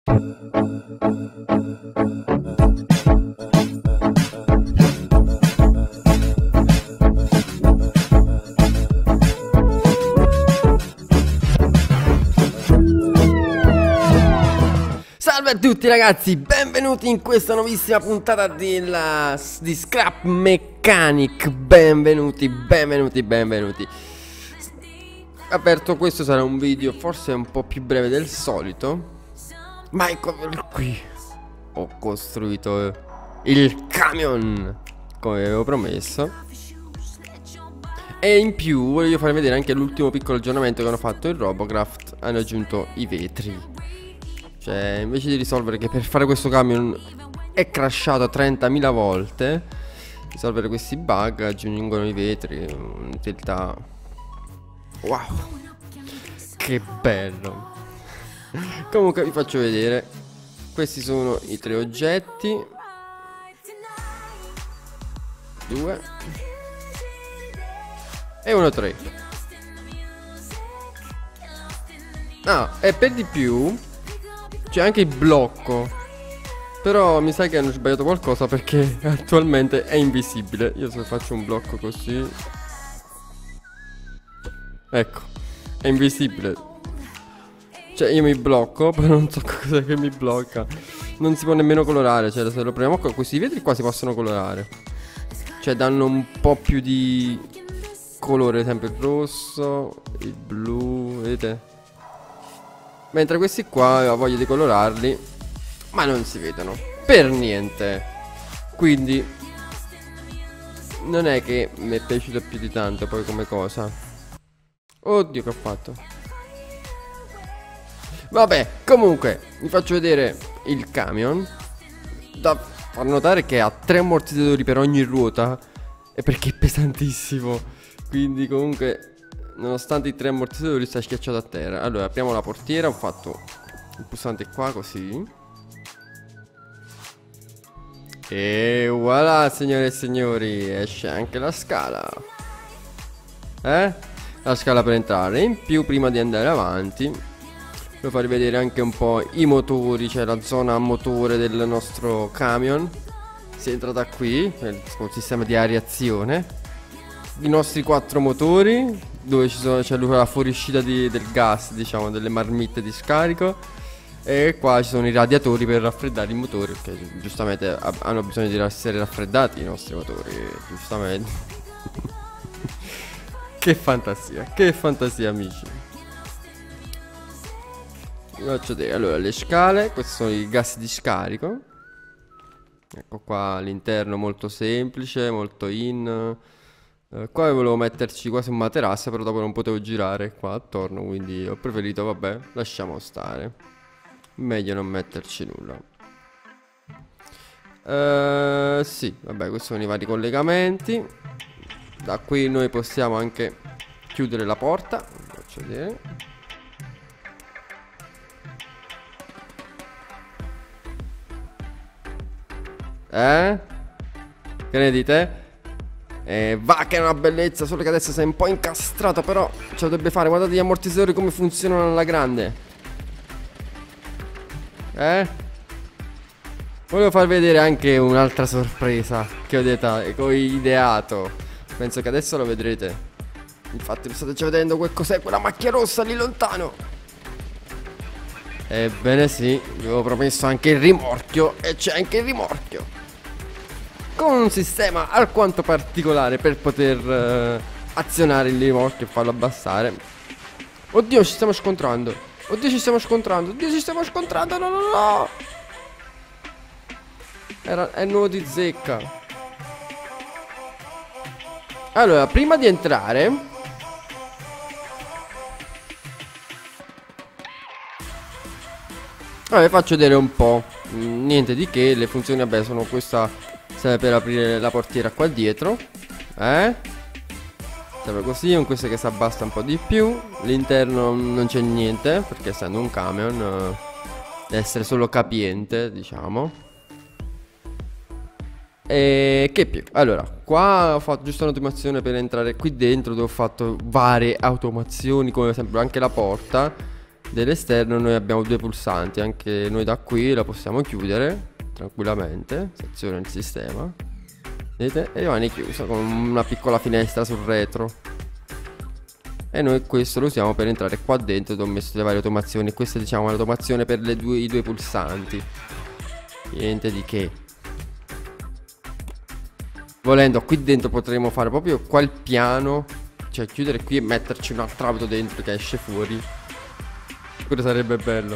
Salve a tutti ragazzi, benvenuti in questa nuovissima puntata di Scrap Mechanic. Benvenuti. Aperto, questo sarà un video forse un po' più breve del solito, ma eccolo qui. Ho costruito il camion, come avevo promesso. E in più voglio farvi vedere anche l'ultimo piccolo aggiornamento che hanno fatto in Robocraft. Hanno aggiunto i vetri. Cioè, invece di risolvere che per fare questo camion è crashato 30.000 volte, risolvere questi bug aggiungono i vetri. Un'utilità. Wow, che bello. Comunque vi faccio vedere. Questi sono i 3 oggetti. 2 e 1 3. Ah, e per di più c'è anche il blocco. Però mi sa che hanno sbagliato qualcosa, perché attualmente è invisibile. Io se faccio un blocco così, ecco, è invisibile. Cioè io mi blocco, però non so cosa che mi blocca. Non si può nemmeno colorare. Cioè se lo proviamo con questi vetri qua si possono colorare. Cioè danno un po' più di colore. Ad esempio il rosso, il blu, vedete? Mentre questi qua ho voglia di colorarli, ma non si vedono per niente. Quindi non è che mi è piaciuto più di tanto poi come cosa. Oddio, che ho fatto. Vabbè, comunque vi faccio vedere il camion. Da far notare che ha 3 ammortizzatori per ogni ruota, e perché è pesantissimo. Quindi comunque, nonostante i 3 ammortizzatori, sta schiacciato a terra. Allora apriamo la portiera. Ho fatto il pulsante qua così. E voilà, signore e signori, esce anche la scala. La scala per entrare. In più, prima di andare avanti, voglio farvi vedere anche un po' i motori. Cioè la zona motore del nostro camion. Si entra da qui, con il sistema di areazione. I nostri 4 motori, dove c'è la fuoriuscita del gas, diciamo, delle marmitte di scarico. E qua ci sono i radiatori per raffreddare i motori, perché giustamente hanno bisogno di essere raffreddati i nostri motori, giustamente. Che fantasia amici. Vi faccio vedere, allora, le scale. Questi sono i gas di scarico. Ecco qua l'interno, molto semplice, molto qua volevo metterci quasi un materasso, però dopo non potevo girare qua attorno, quindi ho preferito, vabbè, lasciamo stare. Meglio non metterci nulla. Sì, vabbè, questi sono i vari collegamenti. Da qui noi possiamo anche chiudere la porta. Faccio vedere. Che ne dite? Va che è una bellezza, solo che adesso sei un po' incastrato, però ce lo dovrebbe fare. Guardate gli ammortizzatori come funzionano alla grande. Volevo far vedere anche un'altra sorpresa che ho ideato. Penso che adesso lo vedrete. Infatti lo state già vedendo, quel cos'è quella macchia rossa lì lontano. Ebbene sì, vi avevo promesso anche il rimorchio, e c'è anche il rimorchio, con un sistema alquanto particolare per poter azionare il rimorchio e farlo abbassare. Oddio, ci stiamo scontrando. Oddio, ci stiamo scontrando. No, no, no. È nuovo di zecca. Allora, prima di entrare, vi faccio vedere un po'. Niente di che, le funzioni, vabbè, sono questa. Serve per aprire la portiera qua dietro. Serve così, con questa che si abbassa un po' di più. L'interno non c'è niente, perché essendo un camion deve essere solo capiente, diciamo. E che più? Allora, qua ho fatto giusto un'automazione per entrare qui dentro, dove ho fatto varie automazioni, come per esempio anche la porta. dell'esterno noi abbiamo due pulsanti. Anche noi da qui la possiamo chiudere tranquillamente. Seziona il sistema, vedete? E rimane chiusa con una piccola finestra sul retro. E noi questo lo usiamo per entrare qua dentro dove ho messo le varie automazioni. Questa diciamo è l'automazione per i due pulsanti. Niente di che. Volendo qui dentro potremmo fare proprio qua il piano, cioè chiudere qui e metterci un'altra auto dentro che esce fuori. Quello sarebbe bello,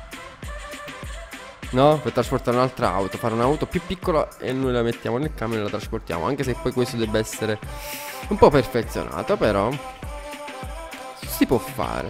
no? Per trasportare un'altra auto, fare un'auto più piccola e noi la mettiamo nel camion e la trasportiamo. Anche se poi questo deve essere un po' perfezionato, però si può fare.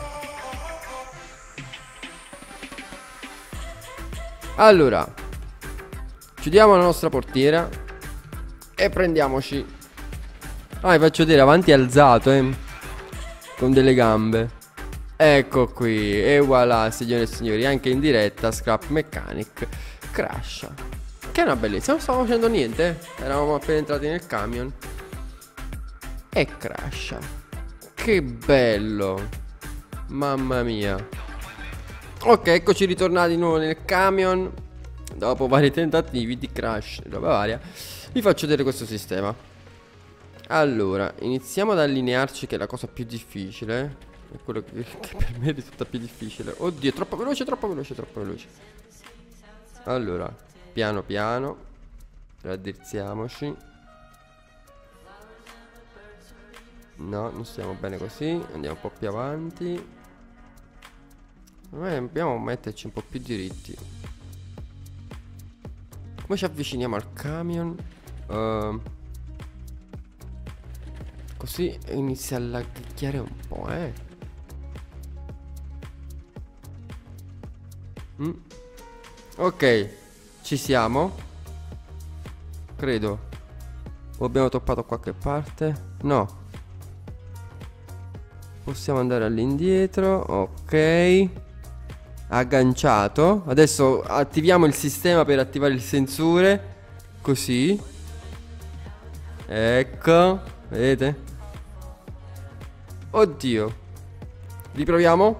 Allora, chiudiamo la nostra portiera e prendiamoci. Vi faccio vedere avanti alzato, con delle gambe. Ecco qui. E voilà, signore e signori, anche in diretta Scrap Mechanic crasha. Che è una bellezza, non stavamo facendo niente. Eravamo appena entrati nel camion e crasha. Che bello. Mamma mia. Ok, eccoci ritornati di nuovo nel camion. Dopo vari tentativi di crash e roba varia, vi faccio vedere questo sistema. Allora, iniziamo ad allinearci, che è la cosa più difficile. È quello che per me risulta più difficile. Oddio, troppo veloce, troppo veloce, troppo veloce. Allora, piano piano, raddrizziamoci. No, non stiamo bene così. Andiamo un po' più avanti. Dobbiamo metterci un po' più diritti. Come ci avviciniamo al camion? Così inizia a laghicchiare un po', Ok, ci siamo. Credo. O abbiamo toppato qualche parte? No. Possiamo andare all'indietro. Ok. Agganciato. Adesso attiviamo il sistema per attivare il sensore. Così. Ecco. Vedete? Oddio. Riproviamo.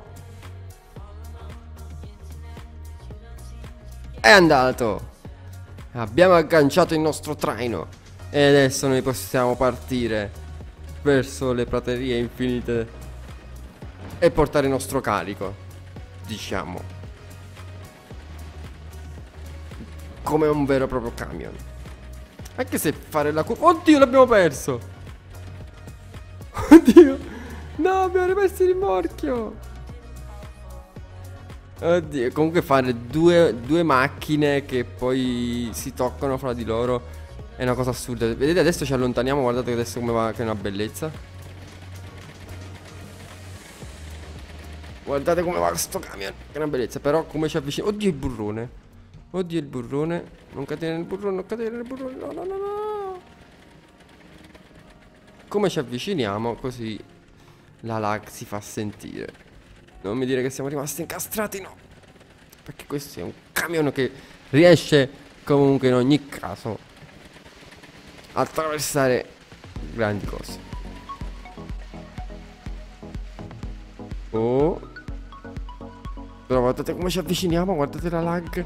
È andato. Abbiamo agganciato il nostro traino. E adesso noi possiamo partire verso le praterie infinite e portare il nostro carico, diciamo, come un vero e proprio camion. Anche se fare la curva... Oddio, l'abbiamo perso. Oddio. No, abbiamo rimesso il rimorchio. Oddio, comunque fare due macchine che poi si toccano fra di loro è una cosa assurda. Vedete, adesso ci allontaniamo, guardate adesso come va, che è una bellezza. Guardate come va questo camion, che è una bellezza. Però come ci avviciniamo... Oddio il burrone. Oddio il burrone. Non cadere nel burrone, non cadere nel burrone. No, no, no, no. Come ci avviciniamo, così la lag si fa sentire. Non mi dire che siamo rimasti incastrati, no. Perché questo è un camion che riesce comunque in ogni caso a attraversare grandi cose. Oh. Però guardate come ci avviciniamo, guardate la lag.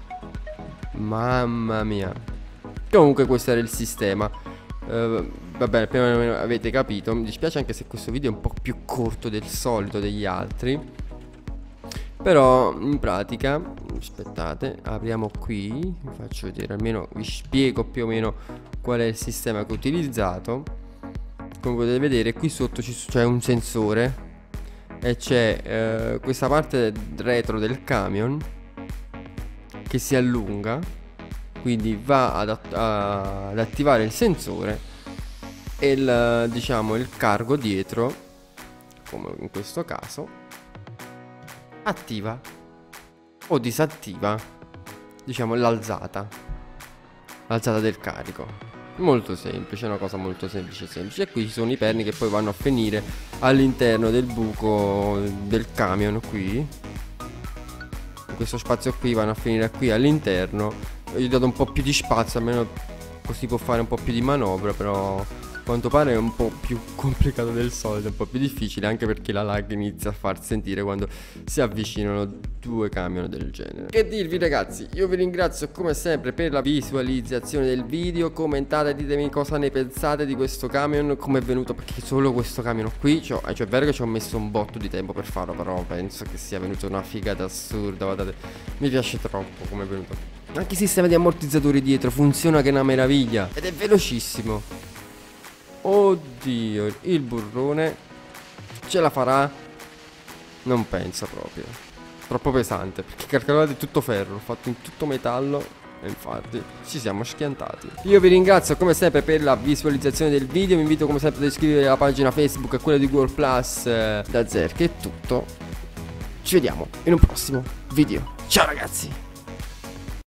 Mamma mia. Comunque questo era il sistema. Va bene, più o meno avete capito. Mi dispiace anche se questo video è un po' più corto del solito degli altri. Però in pratica, aspettate, apriamo qui, vi faccio vedere, almeno vi spiego più o meno qual è il sistema che ho utilizzato. Come potete vedere qui sotto c'è un sensore e c'è questa parte retro del camion che si allunga, quindi va ad attivare il sensore e diciamo il cargo dietro, come in questo caso, attiva o disattiva, diciamo, l'alzata del carico. Molto semplice, è una cosa molto semplice. E qui ci sono i perni che poi vanno a finire all'interno del buco del camion qui. In questo spazio qui vanno a finire qui all'interno. Gli ho dato un po' più di spazio, almeno così può fare un po' più di manovra. Però quanto pare è un po' più complicato del solito, un po' più difficile, anche perché la lag inizia a far sentire quando si avvicinano due camion del genere. Che dirvi ragazzi, io vi ringrazio come sempre per la visualizzazione del video. Commentate, ditemi cosa ne pensate di questo camion, come è venuto, perché solo questo camion qui, cioè è vero che ci ho messo un botto di tempo per farlo, però penso che sia venuta una figata assurda, guardate, mi piace troppo come è venuto. Anche il sistema di ammortizzatori dietro funziona che è una meraviglia ed è velocissimo. Oddio, il burrone ce la farà? Non penso proprio. Troppo pesante, perché calcolate è tutto ferro, fatto in tutto metallo. E infatti ci siamo schiantati. Io vi ringrazio come sempre per la visualizzazione del video. Vi invito come sempre ad iscrivervi alla pagina Facebook e quella di Google Plus. Da Zerk è tutto. Ci vediamo in un prossimo video. Ciao ragazzi.